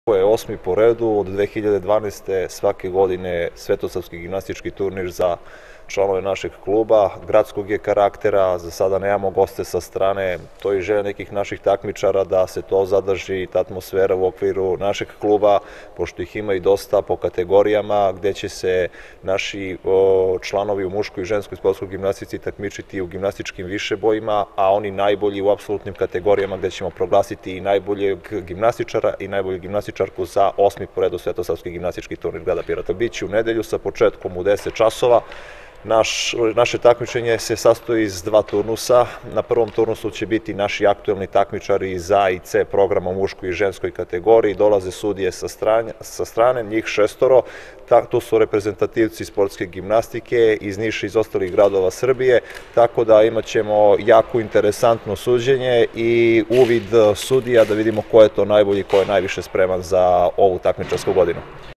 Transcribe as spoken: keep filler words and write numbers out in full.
Ovo je osmi po redu, od dve hiljade dvanaeste. svake godine Svetosavski gimnastički turnir za članove našeg kluba, gradskog je karaktera, za sada nemamo goste sa strane, to je želja nekih naših takmičara da se to zadrži, ta atmosfera u okviru našeg kluba, pošto ih ima i dosta po kategorijama, gde će se naši članovi u muškoj i ženskoj sportskoj gimnastici takmičiti u gimnastičkim višebojima, a oni najbolji u apsolutnim kategorijama gde ćemo proglasiti i najboljeg gimnastičara i najbolju gimnastičarku za osmi po redu Svetosavski gimnastički turnir grada Pirota. Biće u nedelju sa početkom u deset časova. Naš, naše takmičenje se sastoji iz dva turnusa. Na prvom turnusu će biti naši aktuelni takmičari iz A i C programa u muškoj i ženskoj kategoriji. Dolaze sudije sa strane, sa strane njih šestoro. Tu su reprezentativci sportske gimnastike iz Niša i iz ostalih gradova Srbije, tako da imat ćemo jako interesantno suđenje i uvid sudija da vidimo ko je to najbolji, ko je najviše spreman za ovu takmičarsku godinu.